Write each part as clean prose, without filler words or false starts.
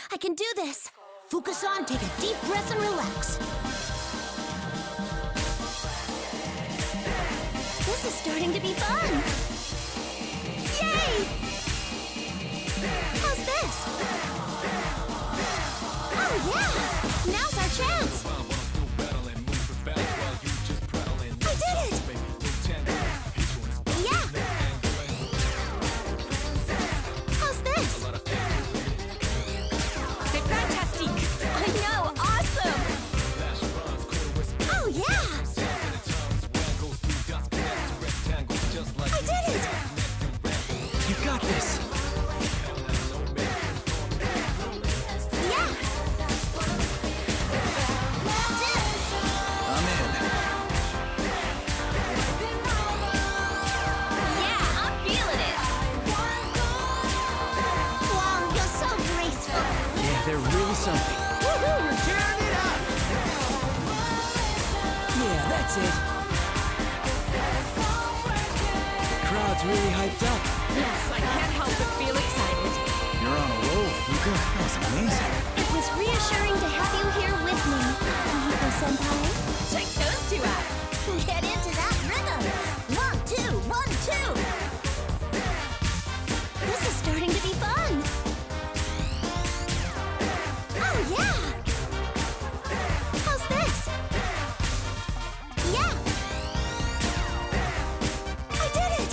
I can do this. Focus on, take a deep breath and relax. This is starting to be fun. Yay! How's this? Oh yeah! Now's our chance! I did it! Yeah! How's this? C'est fantastique! I know! Awesome! Oh yeah! I did it! You got this! Yeah! That's it! I'm in. Yeah, I'm feeling it! Wow, you're so graceful! Yeah, they're really something. Woohoo! We're tearing it up! Yeah, that's it. The crowd's really hyped up. Yes, I can't help but feel excited. You're on a roll, Fuka. That was amazing. It was reassuring to have you here with me, Hiko-senpai. Check those two out. Get into that rhythm! 1, 2, 1, 2! This is starting to be fun! Oh yeah! How's this? Yeah! I did it!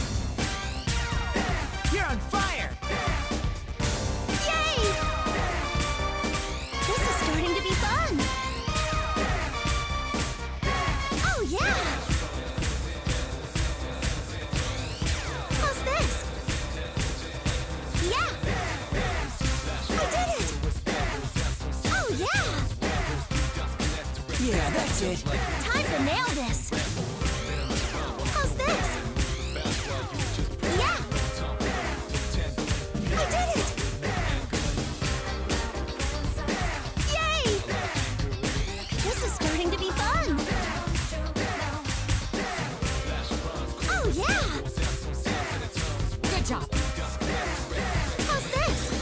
You're on fire! Yay! This is starting to be fun! Oh yeah! How's this? Yeah! I did it! Oh yeah! Yeah, that's it. Time to nail this! How's this? Yeah! I did it! Yay! This is starting to be fun! Oh yeah! Good job. How's this?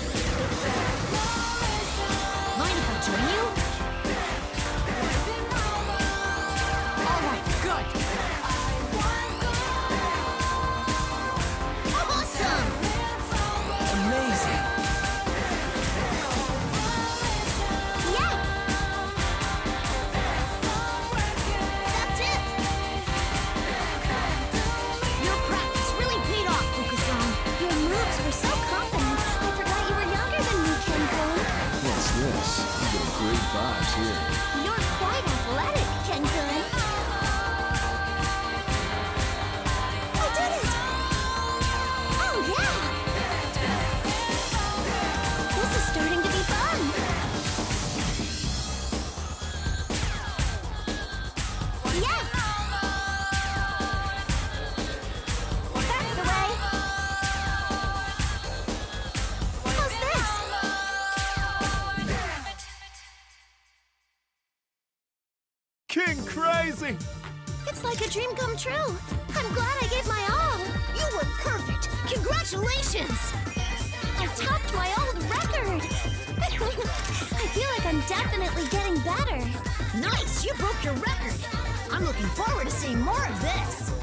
Mind if I join you? All right, good. Awesome! Amazing. Yeah! That's it! Your practice really paid off, Fuka-san. Your moves were so confident, I forgot you were younger than me, Ken-kun. What's this? I'm getting great vibes here. You're quite athletic, Ken-kun. I did it! Oh yeah! This is starting to be fun! Yeah! That's the way! How's this? King Crazy! It's like a dream come true. I'm glad I gave my all. You were perfect. Congratulations! I topped my old record. I feel like I'm definitely getting better. Nice! You broke your record. I'm looking forward to seeing more of this.